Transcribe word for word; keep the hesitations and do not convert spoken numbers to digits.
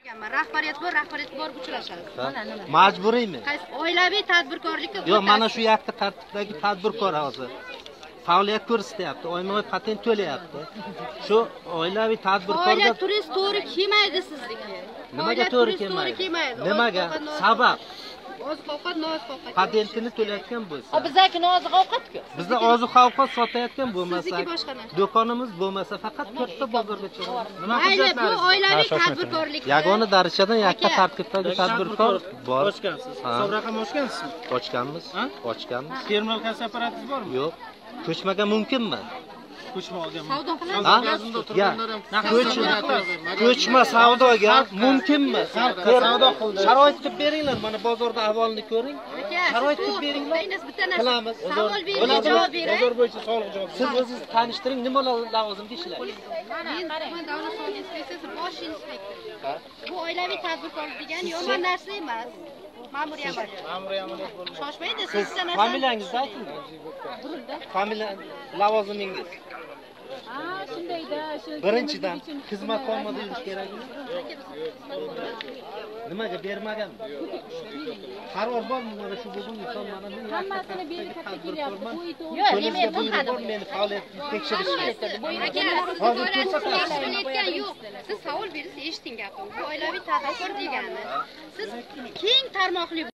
Rahbariyat bor, rahbariyat bor uchrashadi. Majburiymi? Qaysi oilaviy tadbirkorlikka yo'q, mana shu yakka tartibdagi tadbirkor hozir faoliyat ko'rsatyapti, oyma-oy patent to'layapti. Shu oilaviy tadbirkorga oila turist to'g'ri kelmaydi sizniki. Nimaga to'g'ri kelmaydi? Nimaga? Sabab oziq-ovqat, noziq-ovqat. patentini to'layotgan bo'lsa. Bizdagi noziq-ovqat-ku. Bizda oziq-ovqat sotayotgan bo'lmasa, Sizniki boshqana. do'konimiz bo'lmasa, faqat to'rtta bozorga chiqamiz. Nima hujjatlar? Bu oilaviy tadbirkorlik. Yagona darajadan yakka tartibdagi tadbirkor bor. Ochgansiz. Hisob raqam ochgansizmi? Ochganmiz. Ochganmiz. Terminal kassa apparati bormi? Yo'q. Ko'chmaga mumkinmi? Ko'chma olganman. Savdo qilasiz. Ya, ko'chma, ko'chma savdoga mumkinmi? Savdo qildi. Sharoit qilib beringlar, mana bozorda ahvolni ko'ring. Sharoit qilib beringlar. Bitta narsa. Qilamiz. Savol bering, javob bering. Bozor bo'yicha soliq javob. Siz o'zingiz tanishtiring, nima lavozimda ishlaysiz? Men tuman davlat soliq inspeksiyasi bosh inspektor. Bu oilaviy tadbirkorlik degani yomon narsa emas. Ma'muriy amaliyot. Ma'muriy amaliyot bo'lmaydi. Shoshmaydi, siz Siz bitta narsa. familiyangizni ayting. Familiya, lavozimingiz. Ha, shundayda, shu Birinchidan xizmat formada yurish kerakmi? Nimaga bermagan? Qaror bormi mana shu bugun inson mana men hammasini berib katta kelyapti. Bu it yo'q, men to'xtadim. Meni faoliyat tekshirishdi. Hozir ko'rsatmayotgan yo'q. Siz savol berasiz, eshiting gapimni. Bu oilaviy tadbirkor degani siz keng tarmoqli